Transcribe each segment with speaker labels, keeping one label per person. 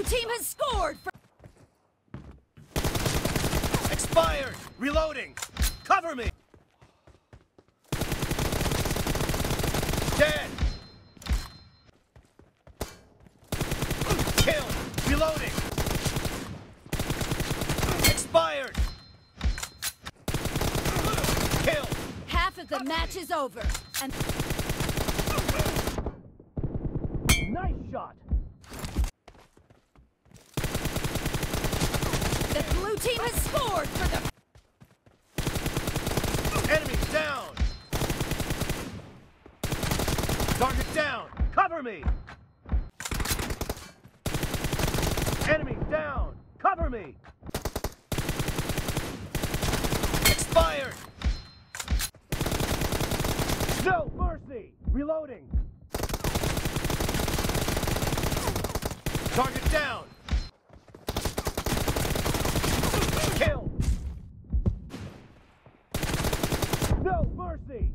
Speaker 1: team has scored for...
Speaker 2: Expired! Reloading! Cover me! Dead! Kill! Reloading! Expired! Kill!
Speaker 1: Half of the match is over, and...
Speaker 2: Nice shot!
Speaker 1: The blue team has scored for the...
Speaker 2: Enemy down! Target down! Cover me! Enemy down! Cover me! Expired! No mercy! Reloading! Target down! Kill! No mercy!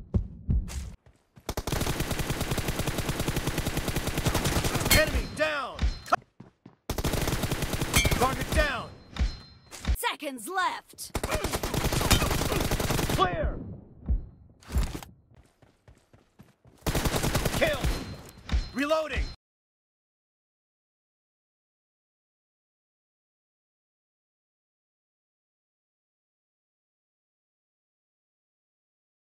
Speaker 2: Enemy down! Target down!
Speaker 1: Seconds left!
Speaker 2: Clear! Kill! Reloading!